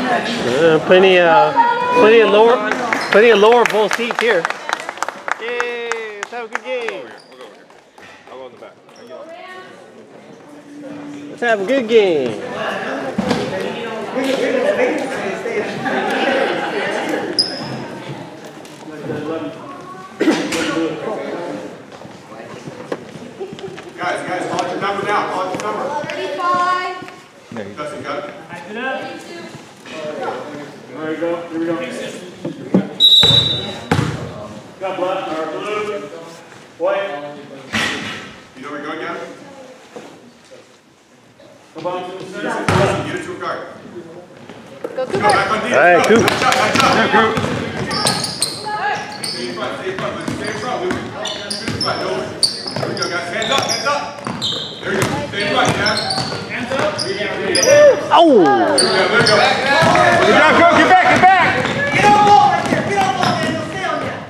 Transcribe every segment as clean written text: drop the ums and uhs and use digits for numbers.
Plenty of lower bowl seats here. Yay! Let's have a good game. I'll go in the back. Let's have a good game. Guys, call your number now. Call your number. 35. Dustin, got it? 32. There we go. Here we go. Got black, or blue, white. You know where you're going, Gavin? Come on to the center. Get it to a guard. Go Go Cooper. back on D. All right, Coop. Nice job. Stay in front, Luke. Stay in front. No. There we go, guys. Hands up. There we go. Stay in front, Gavin. Hands up. Oh! There we go. Good job, Coop. Get back. Get on ball right there. Get on ball, Daniel. Stay on there.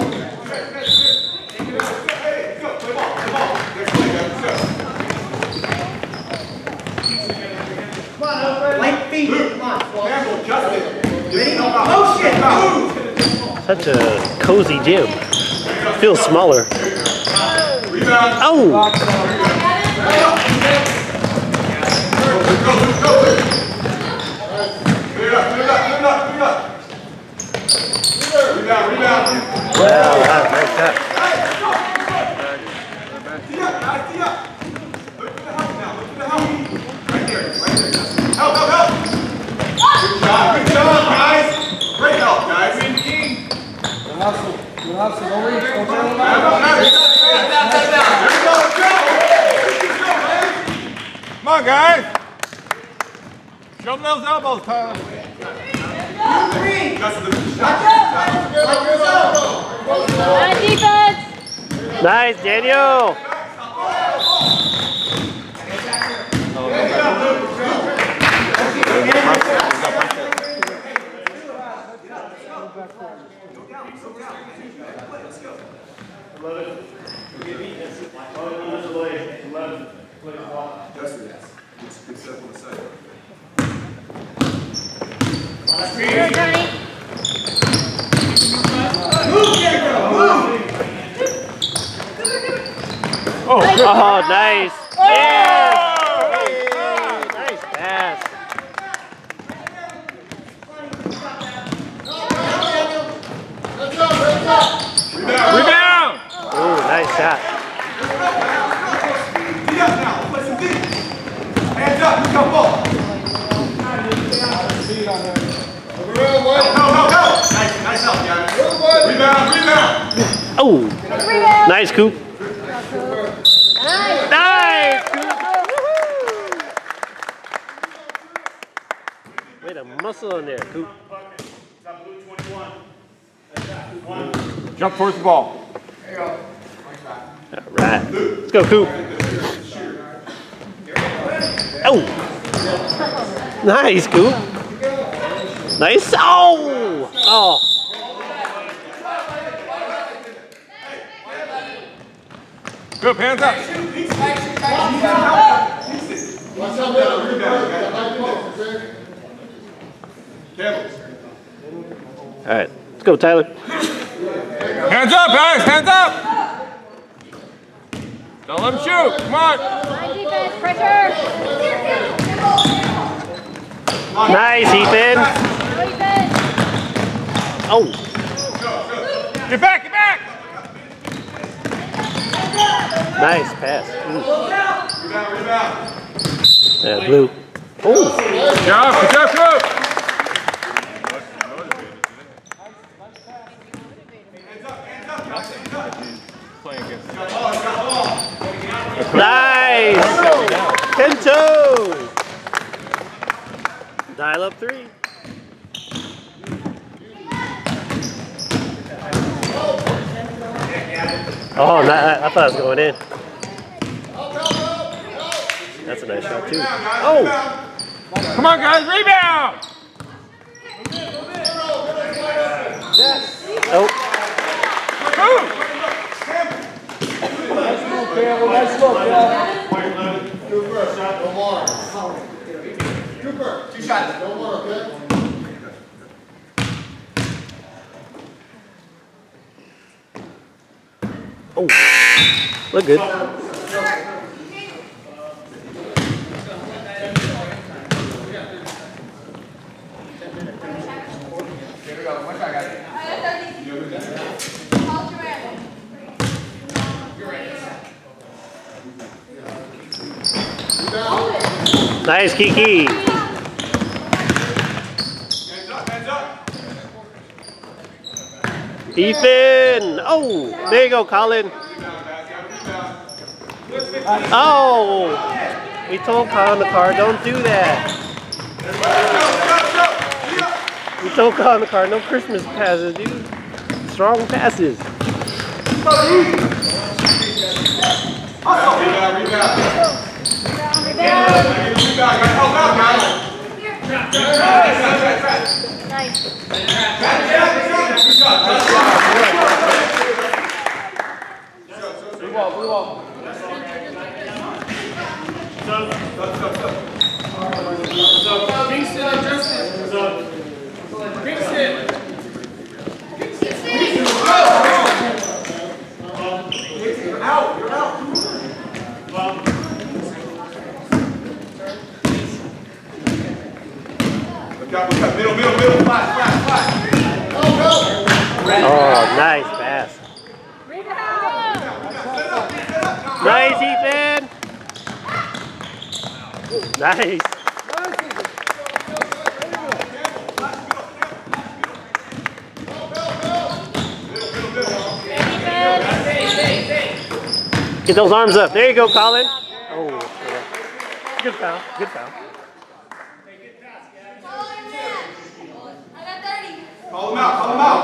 Hey, go. Play ball. Next play, guys. Let's go. Light feet. Luke. Come on. Campbell, Justin. Ready? Motion. Move. Such a cozy gym. Feels smaller. Rebound. Oh! Go. Clear it up. Rebound. Wow, nice shot. Tee up. Look for the help now. Right there. Help. Good job, guys. Great help, guys. Good hustle. Don't worry. Don't turn them out. Come on, guys. Show them those elbows, Tyler. Nice defense. Nice, Daniel. Here, Tony. Oh, nice. Yeah. Nice pass. Rebound. Oh, nice shot. Tee up now. Play some deep. Hands up. Go ball. Go. Nice help, Gavin. Rebound. Oh, nice, Coop. Nice, Coop. Way to muscle in there, Coop. Jump towards the ball. All right, let's go, Coop. Oh, nice, Coop. Nice. Oh. Coop, hands up. All right, let's go, Tyler. Hands up, guys. Hands up. Don't let him shoot. Come on. Nice defense. Pressure. Nice, Ethan. Defense. Oh, Get back. nice pass. Rebound. Yeah, blue. Oh, Good job, Coop. nice. 10-2. Dial up 3. Oh, I thought it was going in. That's a nice shot too. Oh! Come on, guys. Rebound. Oh! Nice look, Cooper, two shots. No more, okay? Oh, look good. Nice, Kiki. Hands up, hands up. Ethan. Oh, there you go, Colin. Oh, we told Colin the car, don't do that. We told Colin the car, no Christmas passes, dude. Strong passes. Middle, flash. Oh, nice pass. Nice, Ethan. Nice. Get those arms up. There you go, Colin. Oh, yeah. Good foul. Good foul. Call him out.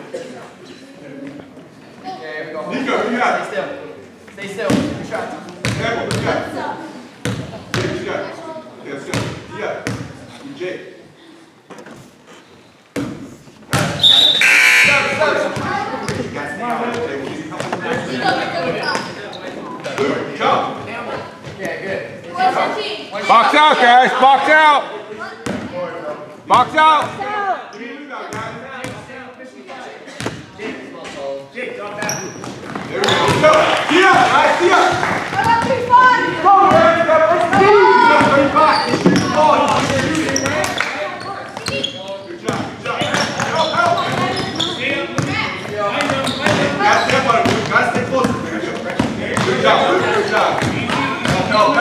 Nico, who you got? Stay still. Good shot. Campbell, who you got? Jake, who you got? Okay, let's go. Who you got? Jake. Jump. Okay, good. Box out, guys. Box out. Box out. There we go. Tia, nice, Tia. Go, man. Good job. Help. Gotta stay close. Good job. Help.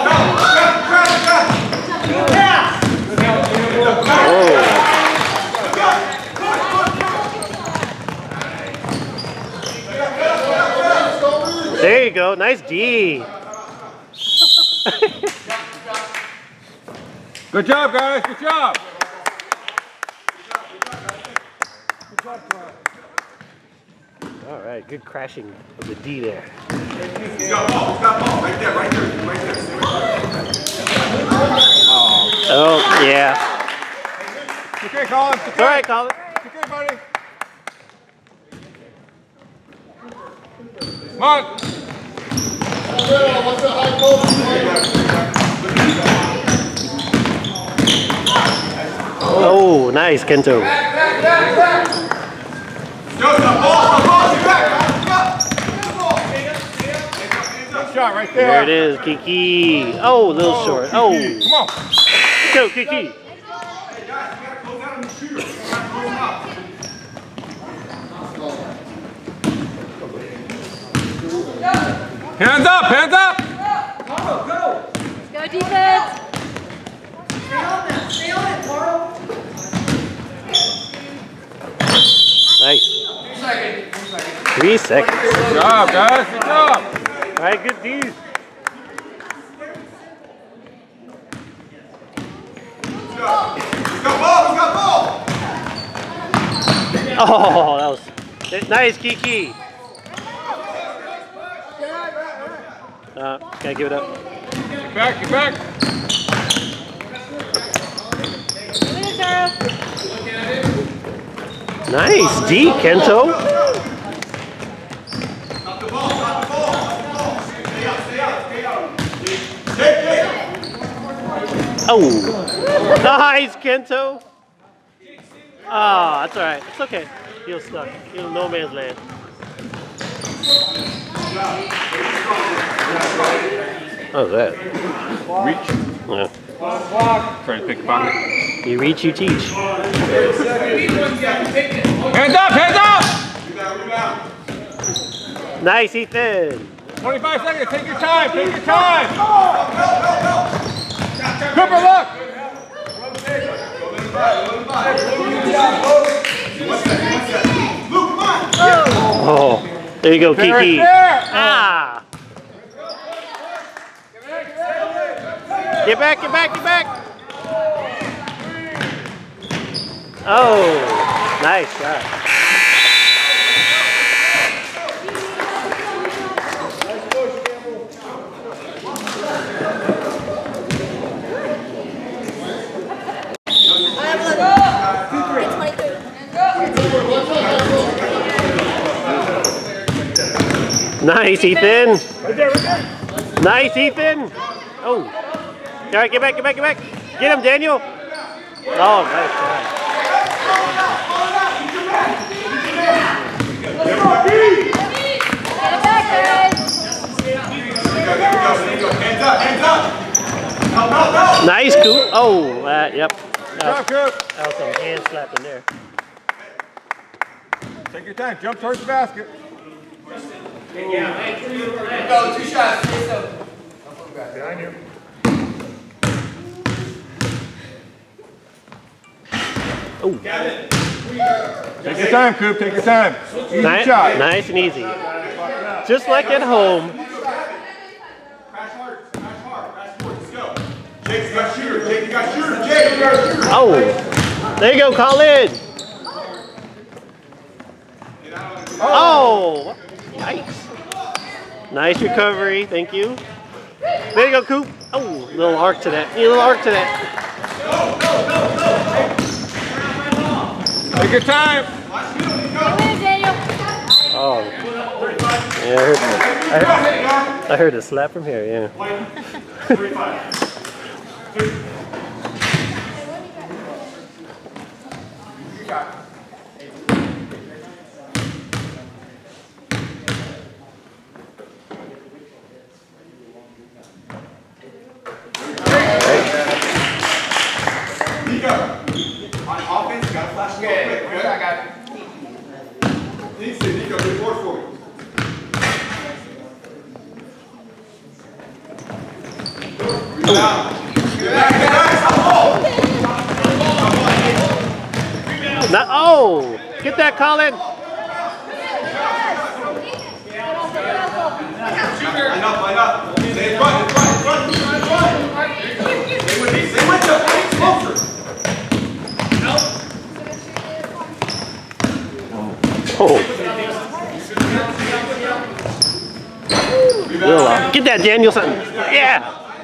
There you go. Nice D. Good job, guys. Good job. All right, good crashing of the D there. He's got ball. Right there. Oh, yeah. Okay, Colin. It's all right, Colin. Okay, buddy. Come on. Oh, nice, Kento. Shot right There there. it is, Kiki. Oh, a little short. Oh, Come on. go, Kiki. Hands up. Go defense. Stay on it, Taro. Nice. 3 seconds. Good job, guys. Good job. All right, good D. Oh, that was nice, Kiki. Gotta give it up. Get back. Nice D, Kento. Oh, nice, Kento. Oh, that's all right. It's okay. He'll stuck. He'll no man's land. Oh, that. Reach. Yeah. Try to pick a pocket. You reach, you teach. Hands up, hands up! Nice, Ethan. 25 seconds, take your time, take your time! Cooper, look! Oh, there you go, Right Kiki. there. Ah! Get back, get back, get back! Oh, nice shot. Nice, Ethan. Nice, Ethan. Oh. All right, get back, get back, get back. Get him, Daniel. Oh, nice shot. Nice, Coop. Oh, yep. Drop, Coop. That was some hand slapping there. Take your time, jump towards the basket. Go, 2 shots. Behind you. Oh. Take your time, Coop, take your time. Easy Nice, shot. nice and easy. Just like at home. Crash hard, let's go. Jake, you got shooter, Jake, you got shooter, Jake, you got shooter. Oh, there you go, Colin. Oh, yikes. Nice recovery, thank you. There you go, Coop. Oh, little arc to that. Little arc to that. Take your time. Oh, yeah, I heard a slap from here, yeah. Nico, on offense, you gotta flash the ball quick. I got it. Please say, Nico, good board for me. Oh, get that, Colin. Line up. Stay in front. Stay with me, stay with you. Closer. Oh. Get that, Danielson. Yeah.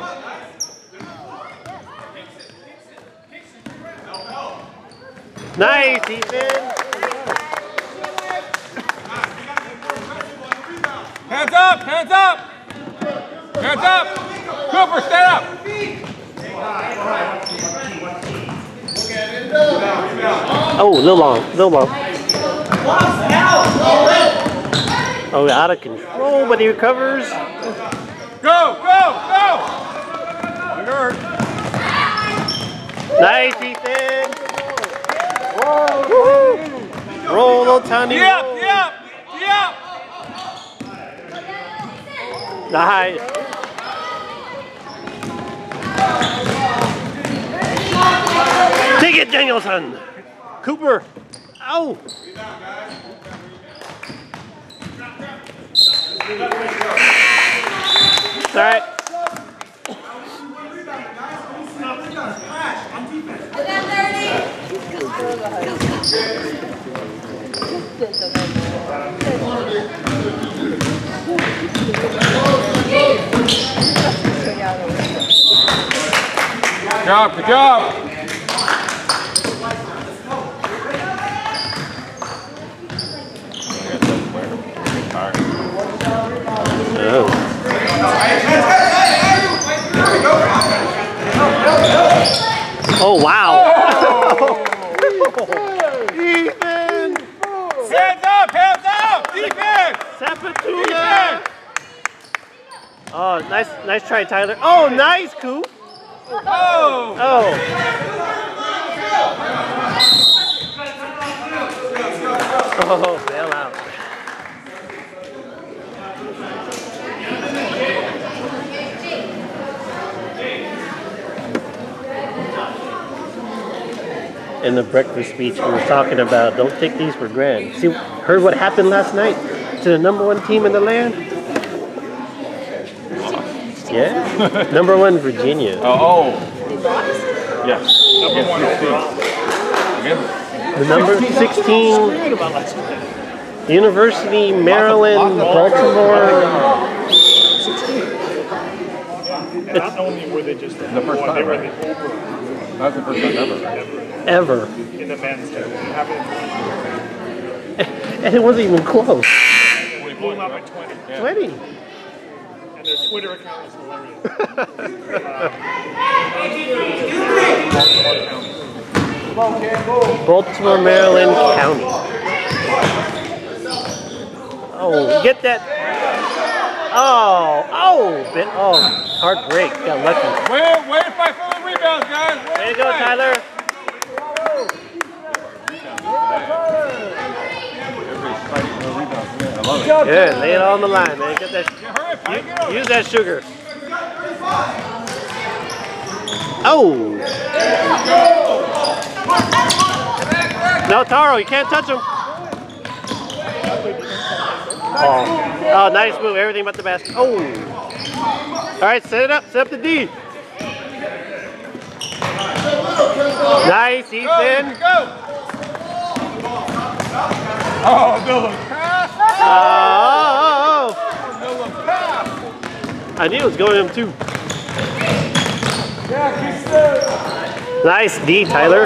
Nice, Ethan. Hands up, hands up. Hands up. Cooper, stand up. Oh, little long. Oh, out of control, but he recovers. Go. Good. Nice, Ethan. Woo-hoo. Roll, little tiny roll. Yep. Nice. Take it, Danielson. Cooper. Ow. It's all right. Good job. Oh, wow. Ethan! Hands up! Defense! Sapatula. Oh, nice try, Tyler. Oh, nice, Coop. Oh! Oh. Oh, bail out. In the breakfast speech, we were talking about don't take these for granted. See, heard what happened last night to the #1 team in the land? Yeah, #1 Virginia. Oh. Yes. #1 overall. The number 16 University Maryland Baltimore. Not only were they just The first #1, time, they were right? the overall That's the first time Ever. in the men's team. And it wasn't even close. We blew them up at 20. 20. And their Twitter account is hilarious. Baltimore, Maryland County. Oh, get that. Oh, hard break. Got lucky. Way to fight for the rebounds, guys. Way to go, Tyler. Everybody's fighting for the rebounds. I love it. Good. Lay it all on the line, man. Get that. Use that sugar. Oh. No, Taro, you can't touch him. Oh, nice move. Everything but the basket. Oh. All right, set it up. Set up the D. Nice, Ethan. Go! Oh, Dylan. Oh. Dylan, pass! I knew it was going to him too. Nice D, Tyler.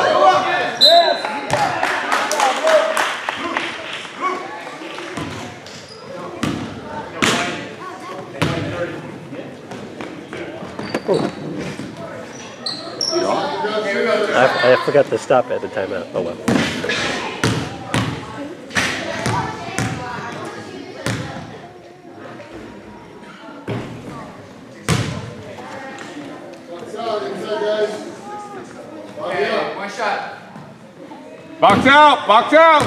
I forgot to stop at the timeout. Oh well. One shot. Box out! Box out!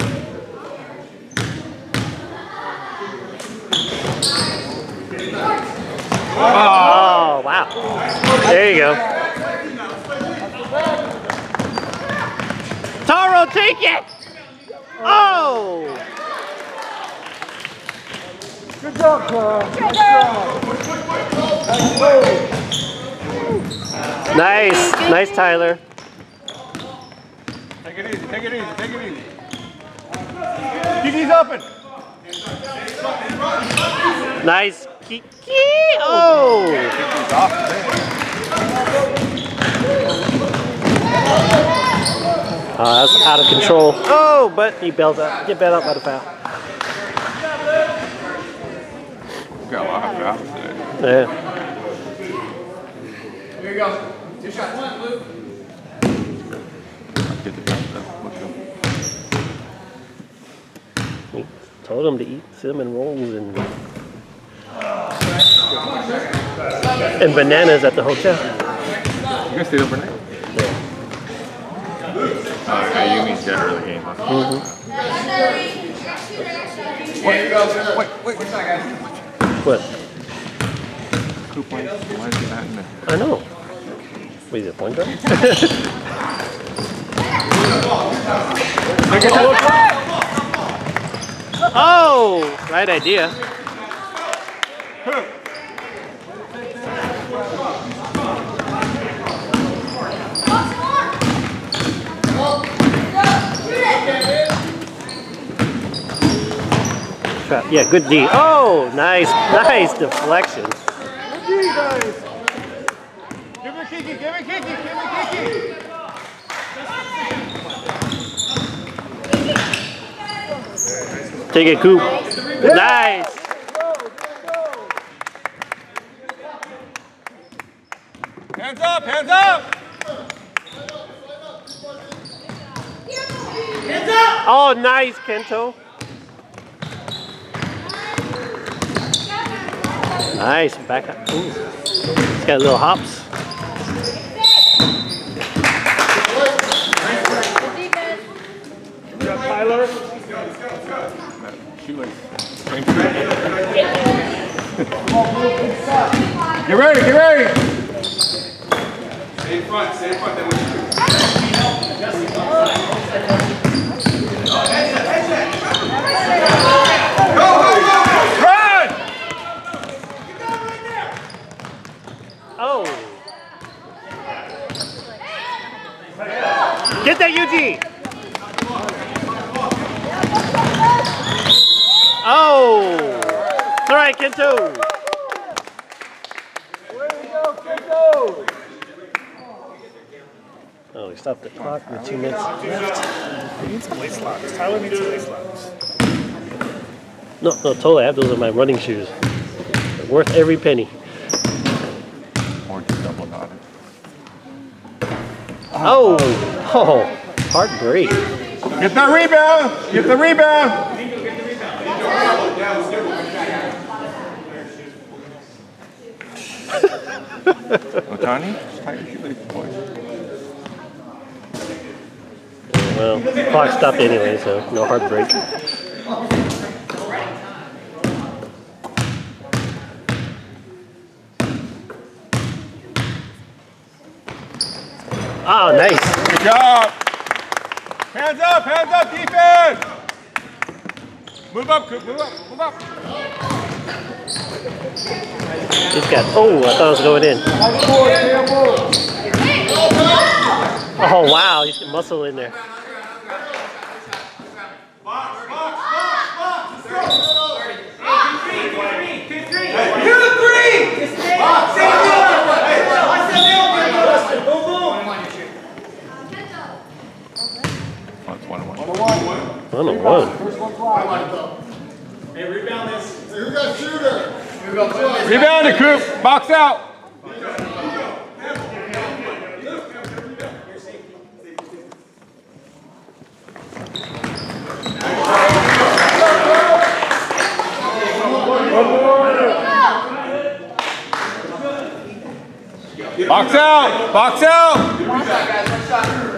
Oh, wow. There you go. Taro, take it! Oh! Good job, Carl. Nice. Nice, Tyler. Take it easy, take it easy, take it easy. Kiki's open! Nice. Oh! Kiki's off today. That's out of control. Oh, but he bails out. Get bailed out by the foul. Got a lot of fouls today. Yeah. Here you go. 2 shots. One, Luke. Get the bounce up. Let's go. He told him to eat cinnamon rolls and bananas at the hotel. You guys stayed overnight? Ayumi's dead early game, huh? Here you go. Wait. One shot, guys. What? Why is he not in there? I know. Wait, is it point guard? Oh, right idea. Yeah, good D. Oh, nice deflection. Give me Kiki, give me Kiki. Take it, Coop. Nice. Hands up, hands up! Oh, nice, Kento. Nice, back up. Ooh. It's got little hops. Tyler. Get ready, get ready. Stay in front, stay in front. Then Run! Oh. Get that, Yuji. Oh. It's all right, Kento. Way to go, Kento! Oh, we stopped the clock with 2 minutes left. He needs some lace locks. Tyler needs some lace locks. No, totally. I have those are my running shoes. They're worth every penny. Or just double knotted. Oh, hard break. Get that rebound! Get the rebound! Otani, just tie your shoelaces, boys. Well, the clock stopped anyway, so no hard break. Oh, nice. Good job. Hands up, defense. Move up, Coop, move up, move up. He's got, oh, I thought it was going in. Oh, wow, he's got muscle in there. One on one. Hey, rebound this. Hey, who got shooter? Rebound it, Coop. Box out. Box out. Box out.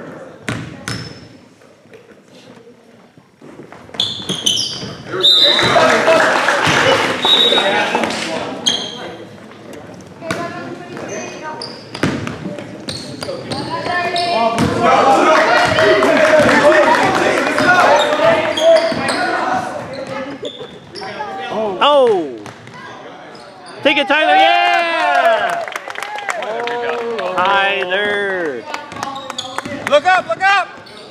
Oh! Take it, Tyler! Yeah! Tyler! Look up! Look up!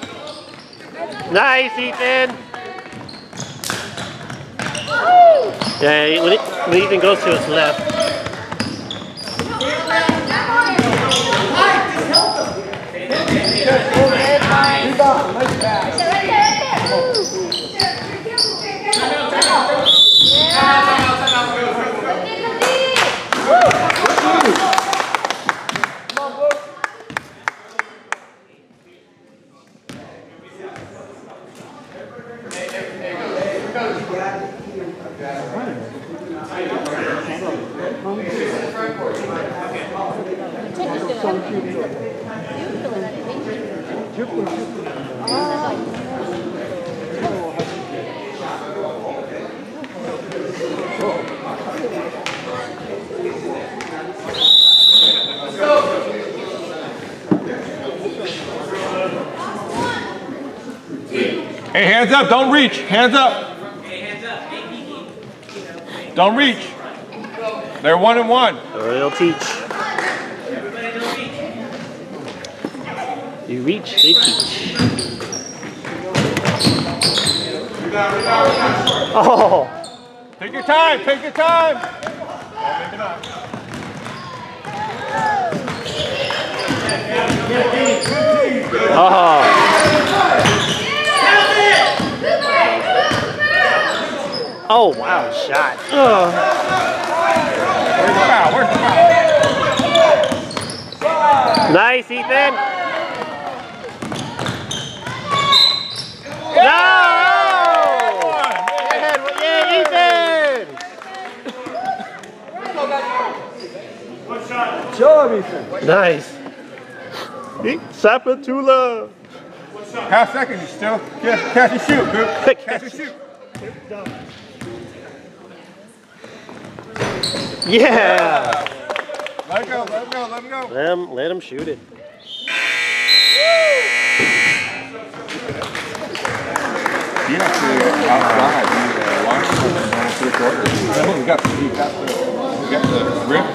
Nice, Ethan! Yeah, when Ethan goes to his left. Rebound, nice pass. Hey, hands up, don't reach. Hands up. Don't reach. They're 1-1. Or they'll teach. You reach, they teach. Oh! Take your time, take your time. Oh, maybe not. Oh! Oh, wow, shot. Oh. Where's the foul? Where's the foul? Nice, Ethan. Yeah! No! Yeah, Ethan! Good job, Ethan. Nice. Sapatula. Half second, you still. Catch and shoot, Coop. Catch and shoot. Yeah. Let it go, let him go, let him go. Let him shoot it. He actually outside. He launched and 3 quarters. He got the rip.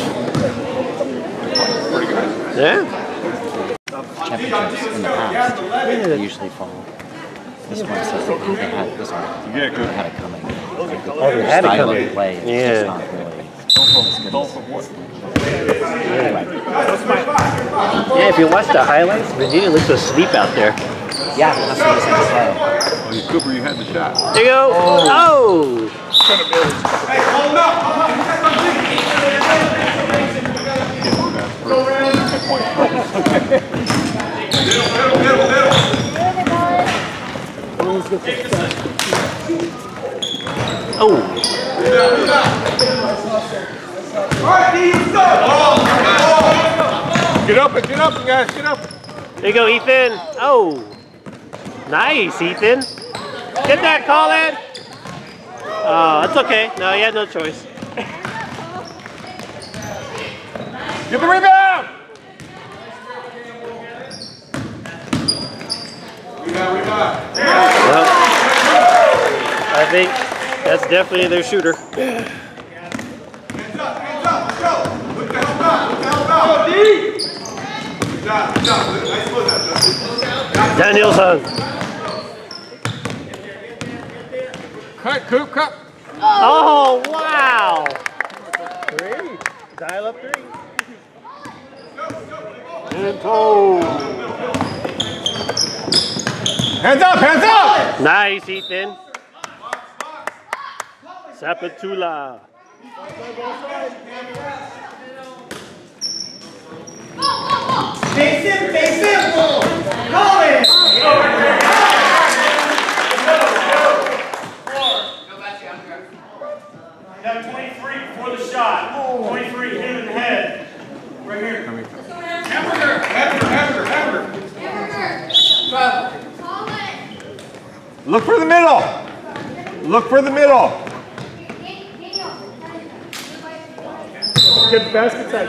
Pretty good. Yeah. Championships in the past they usually fall. This one says that they had this one. Yeah, good. They had it coming. Oh, they had it Style coming. of play is Yeah. just not really as good as Yeah, if you watch the highlights, Virginia looks asleep out there. yeah, that's what I'm saying. Oh, you Cooper, you had the shot. There you go. Oh. Hey, hold up. Oh. Get up, guys, get up. There you go, Ethan. Oh. Nice, Ethan. Get that, Colin. Oh, that's okay. No, you had no choice. Get the rebound. Well, I think that's definitely their shooter. Hands up, let's go. Look the help out, look the help out. Good job, nice foot out, Justin. Danielson. Cut, Coop, cut. Oh, wow. 3. Dial up 3. Hands up, hands up. Nice, Ethan. Sapatula. Face him! Call it! Got 23 before the shot. 23, hit him in the head. Right here. Hamburger. Look for the middle. Look for the middle. Get basket side.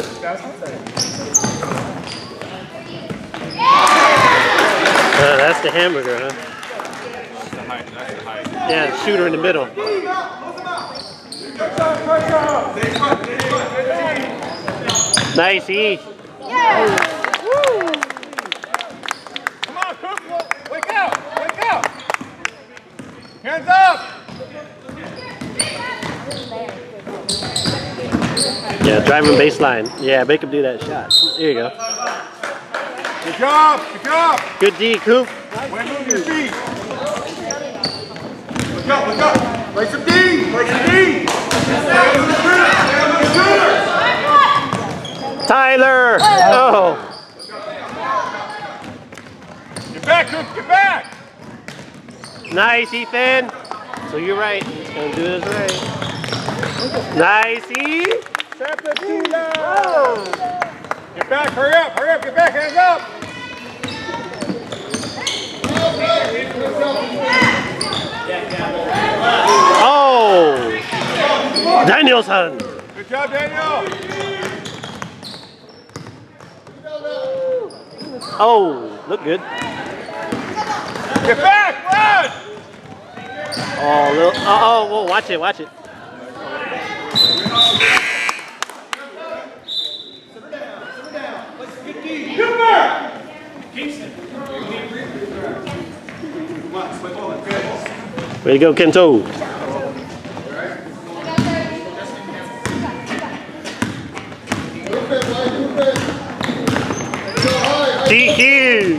That's the hamburger, huh? That's the height. Yeah, the shooter in the middle. Nice, E. Come on, Coop, wake up. Hands up. Yeah, driving baseline. Yeah, make him do that shot. There you go. Good job. Good D, Coop. Way to move your feet. Look up. Play some D. Tyler. Oh. Get back, Coop, get back. Nice, Ethan. So you're right. He's going to do this right. Nice, E. Get back, hurry up, get back, hands up. Oh. Danielson. Good job, Daniel. Oh, look good. Get back, run. Oh, whoa, watch it. Way to go, Kento. DQ.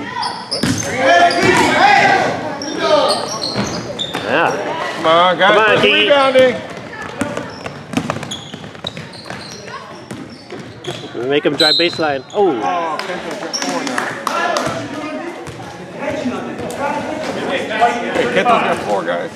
Yeah. Come on, guys, Come on, where's the Kiki. rebounding? We make him drive baseline. Oh. Oh, Kento's got 4 now. Hey, Kento's got 4, guys.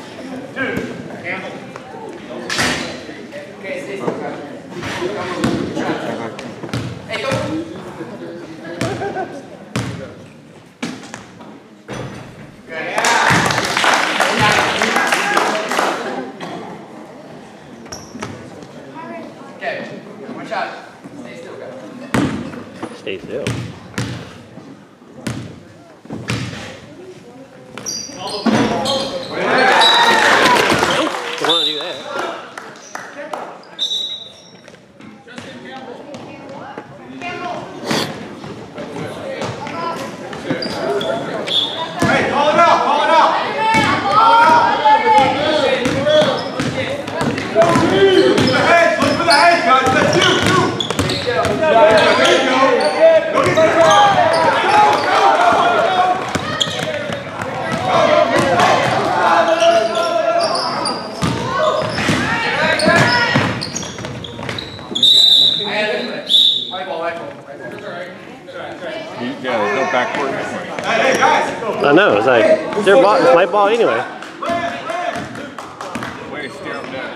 stay still. Don't want to do that. Hey, call it out, call it out. Call it out. Look for the head, guys. That's you. There you go. Go get that. Yeah, there's no backward. Hey, guys. I know, it's like, it's their ball, it's my ball anyway. Way to steer them down.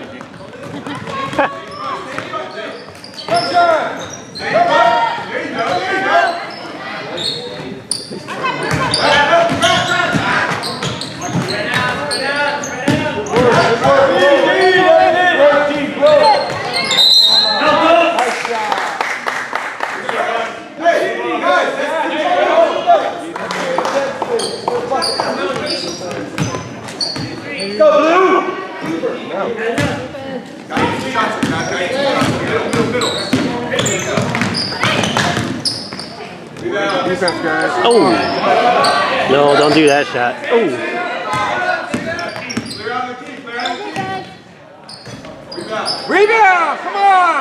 Defense, guys. Oh! No, don't do that shot. Oh! Clear out the key, clear out the key. Rebound! Come on!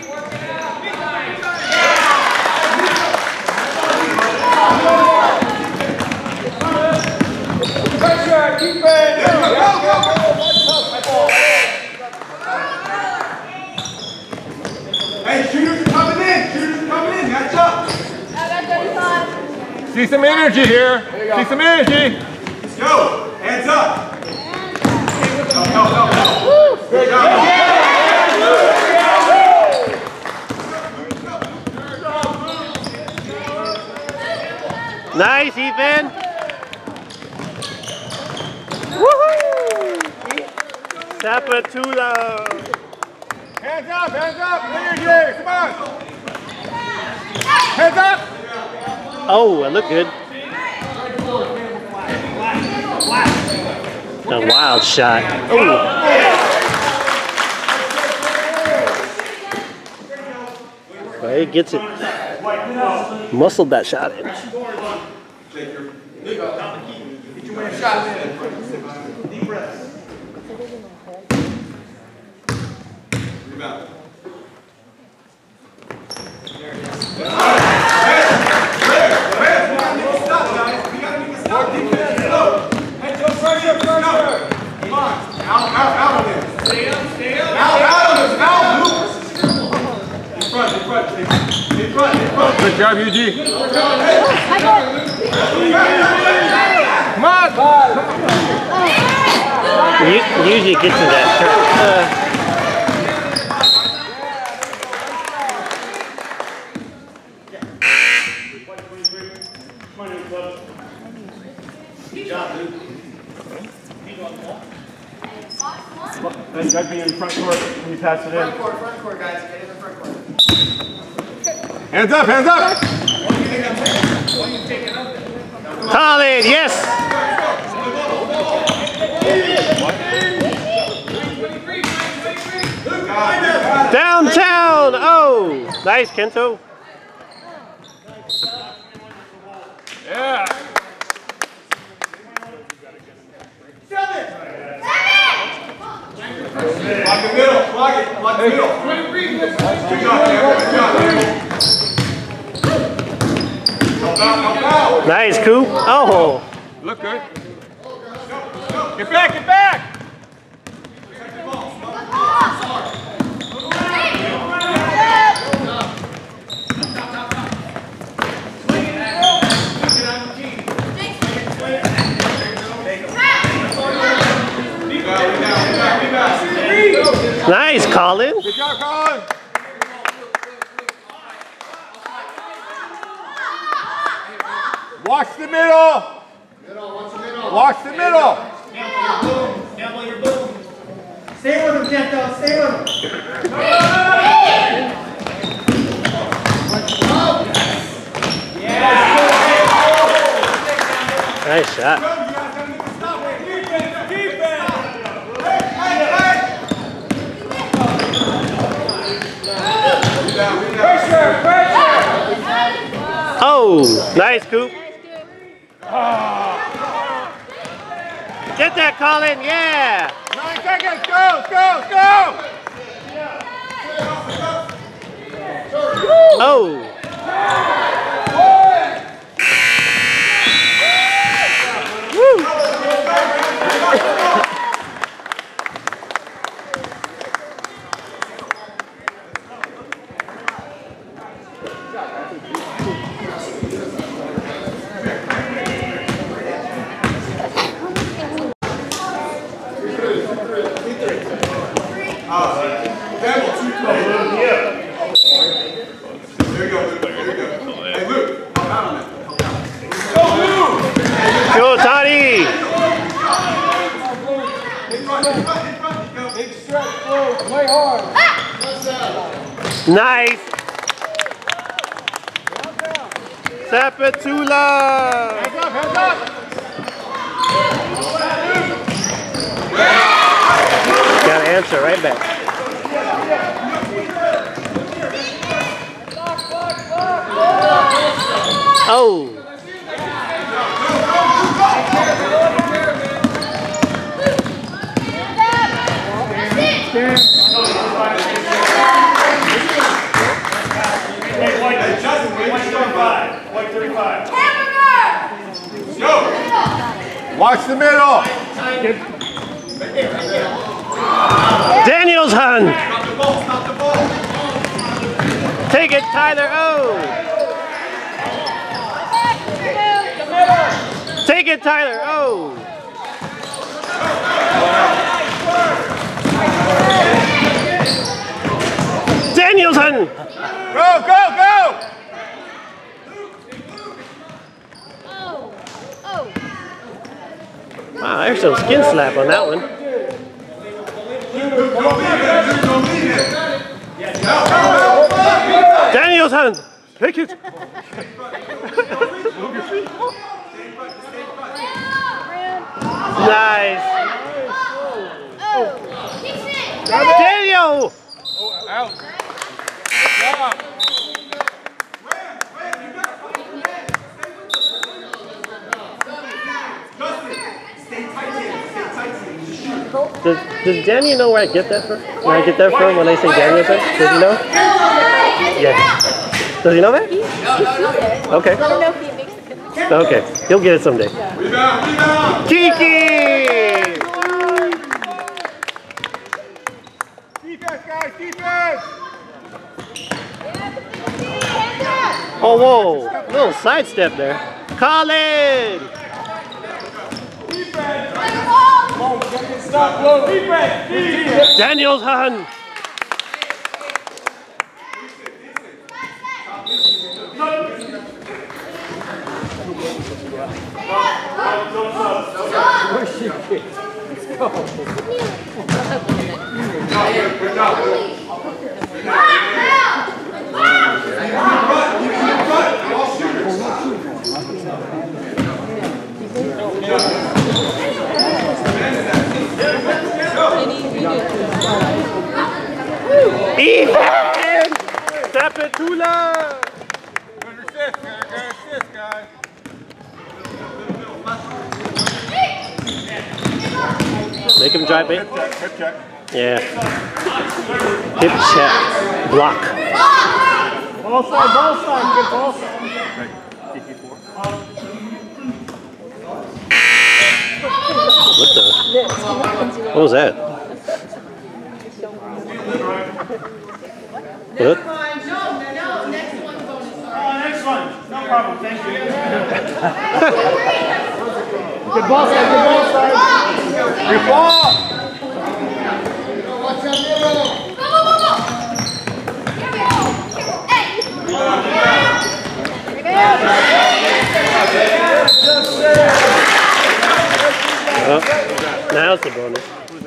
Pressure, keep it. Hey, shooters are coming in. Shooters are coming in. Match up. See some energy here. See some energy. Let's go. Hands up. No. Good job. Nice, Ethan! Woohoo! Sapatula! Hands up, energy. Come on. Hands up. Oh, I look good. A wild shot. Oh! Well, he gets it. Muscled that shot in. Rebound. Good job, UG. Come on. Usually gets in that shot. Then Doug be in front court when you pass it in. Front court, guys. Get in the front court. Hands up, hands up. Colin, yes! Downtown! Oh! Nice, Kento. Yeah. Block the middle. Block it. Block the middle. Good job, Cameron. Good job, Help out. Nice, Coop. Oh! Look good. Get back, get back. Nice, Colin. Good job, Colin. Watch the middle. Watch the middle. Stay with him, Kento. Stay with him. Nice shot. Oh, nice, Coop. Get that, Colin, yeah. 9 seconds, go, go, go! Oh. Woo. Go, Toddy! Big stretch, Flo. Play hard. Nice! Sapatula! Hands up, hands up! Gotta answer right back. Oh! Hey, White 35. White 35. Go! Watch the middle! Daniel's hand! Stop the ball, stop the ball! Take it, Tyler! Oh! Take it, Tyler! Oh! Danielson! Go, go, go! Wow, there's some skin slap on that one. Danielson! Take it! Nice! Daniel! Out. Does Daniel know where I get that from? Where I get that from when I say Danielson? Does he know? Yeah. Does he know that? Okay. I don't know if he makes it. Okay. He'll get it someday. Rebound, rebound! Kiki! Defense, guys, defense! Oh, whoa. Little sidestep there. Colin! Stop, Flo. Defense. Daniel's hand. Good job. Ethan! Sapatula! Good assist, guys. Make him drive it. Hip check. Yeah. Hip check. Block. Ball side, good ball side. What the? What was that? What? Next one. No problem. Thank you. Good ball side, good ball side. Good ball! Oh, now it's the bonus.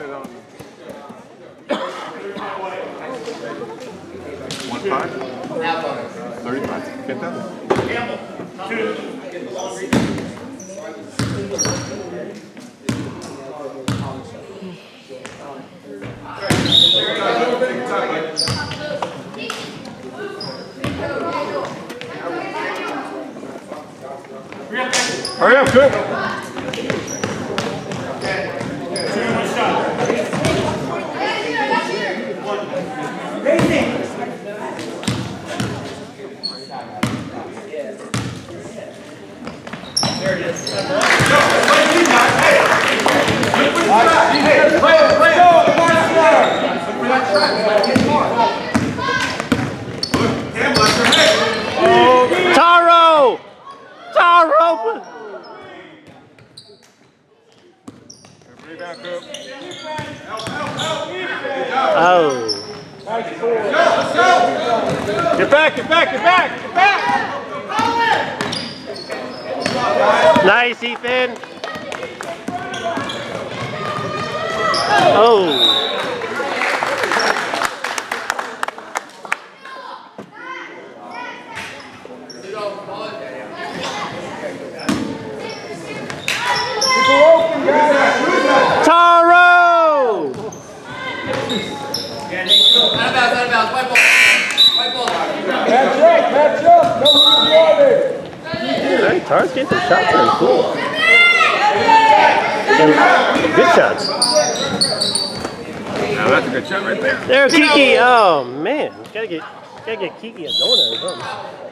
1-5? 35. Get that. Hurry up, Coop. Taro! Taro! Oh. Get back, get back, get back, get back! Nice, Ethan. Oh. Taro! Match up, no Hey, Taro's getting some shots in. Cool. And good shots. Now that's a good shot right there. There, Kiki. Oh man, gotta get Kiki a donut or something.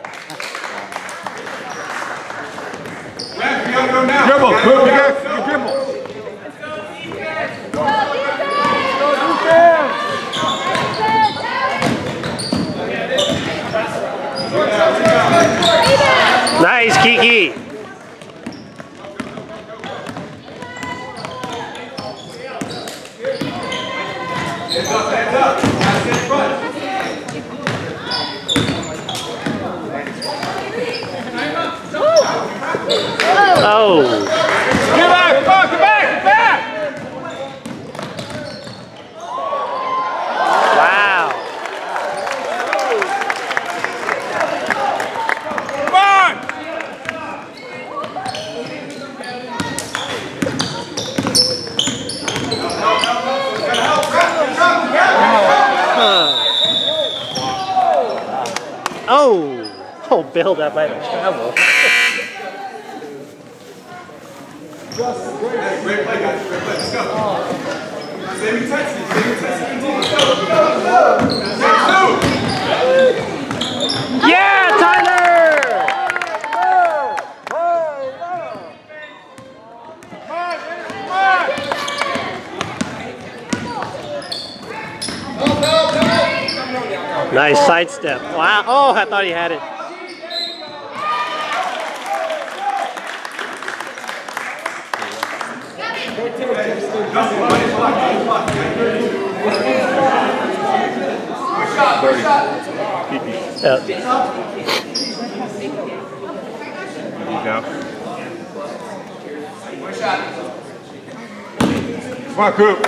Dribble, Coop, you got you dribble. Nice, Kiki. Oh. Get back, come on, get back, get back! Wow. Come on! Oh, bailed out by the travel. Great play, guys. Great play. Let's go. Same intensity. Same intensity. Let's go. Let's go. Yeah, Tyler! Nice sidestep. Wow. Oh, I thought he had it. Yeah. Come on, Coop.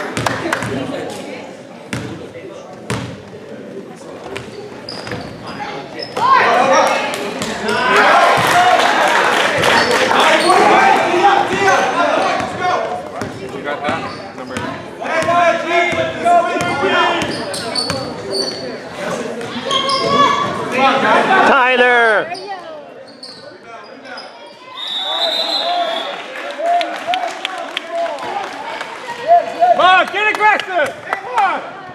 You got that? Number 8. Tyler! Come on, get aggressive! Come on!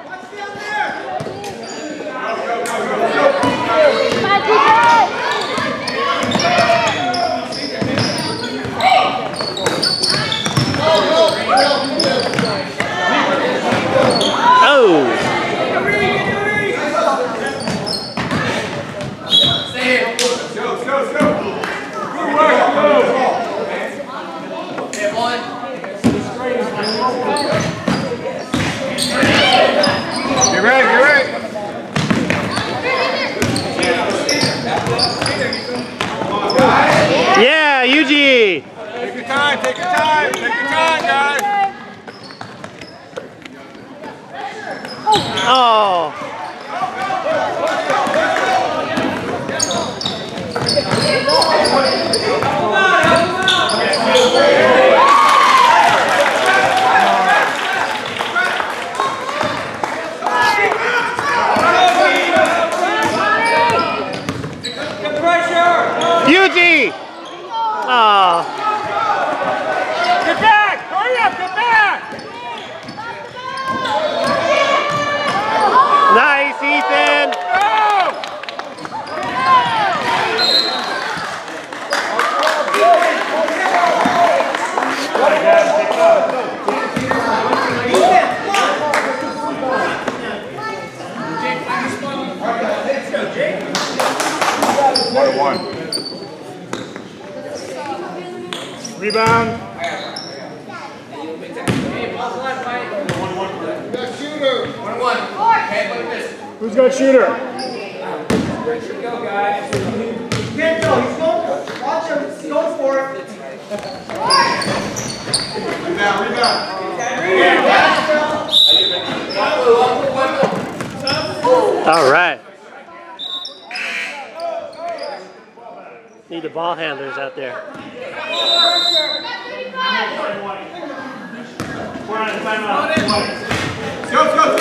Oh! Get ready, get ready! Yeah, Yuji! Take your time, take your time, take your time, guys! Oh! Get back! Hurry up! Get back! Nice, Ethan! One. Rebound. Who's got shooter? Can't go. He's going. Watch him. He's going for it. Rebound. All right. Need the ball handlers out there. We're on timeout. Go.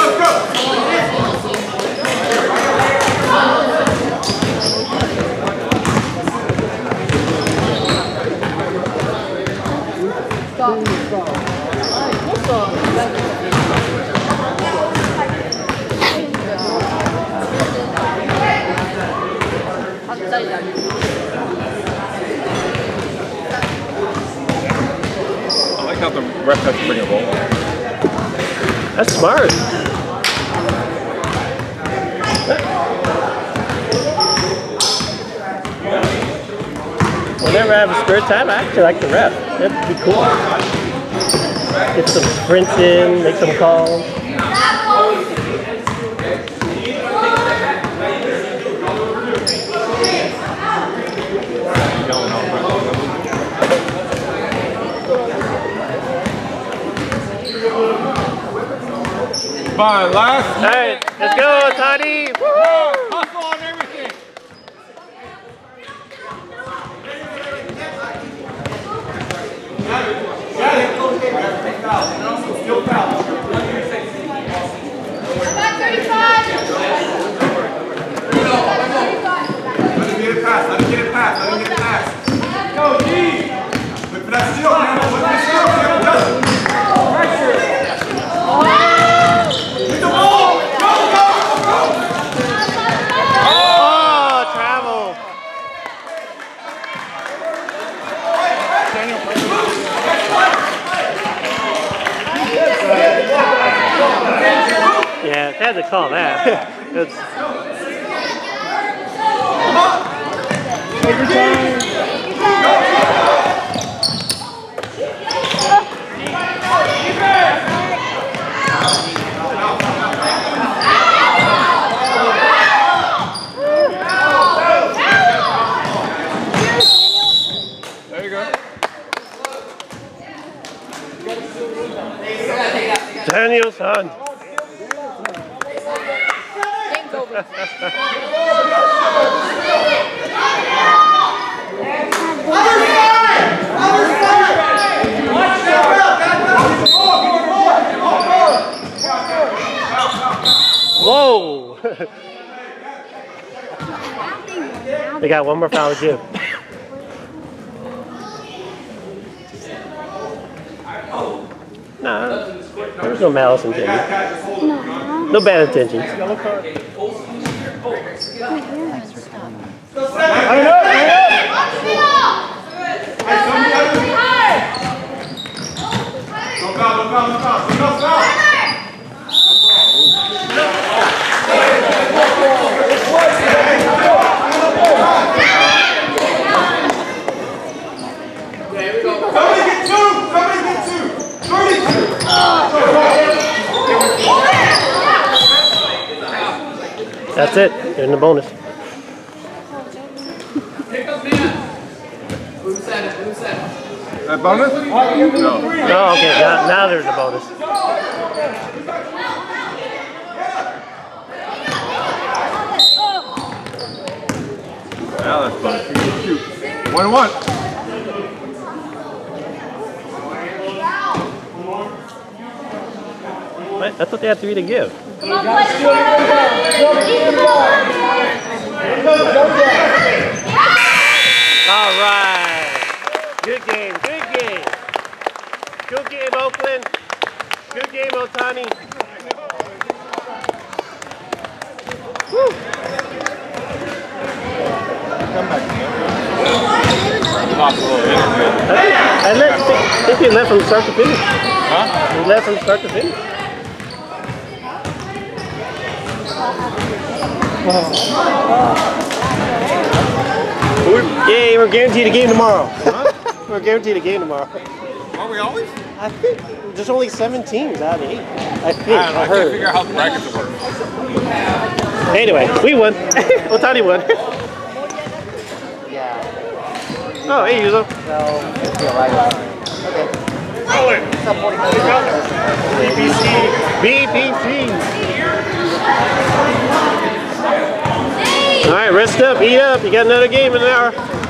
I like how the ref has to bring a ball. That's smart. Whenever I have a spare time, I actually like the ref. That'd be cool. Get some sprints in, make some calls. Fine, last. All right, let's go, Toddy. Woo! Hustle on everything. About 35. Let him get it past. Go, D. Look for that steal, man. Look for that steal. Pressure. Hit the ball. Go. Oh, travel. Yeah, had to call that. It's There you go. Danielson. Game's over. Whoa! They got one more foul to give. Nah, there was no malice intended. No bad intentions. That's it. You're in the bonus. That bonus? No. Oh, okay. Now there's a bonus. Now that's fun. Shoot. 1-1. What? I thought they had 3 to give. All right. Good Good game. Good game. Good game, Oakland. Good game, Otani. Woo. I think he left from start to finish. Huh? He left from start to finish. Yeah, we're guaranteed a game tomorrow. Huh? We're guaranteed a game tomorrow. Are we always? I think there's only 7 teams out of 8. I think. I don't know. I can't heard. figure out how the brackets work. Anyway, we won. Otani won. Yeah. Oh, hey, Yuzo. So, it's the right. Okay. BPC. All right, rest up, eat up. You got another game in an hour.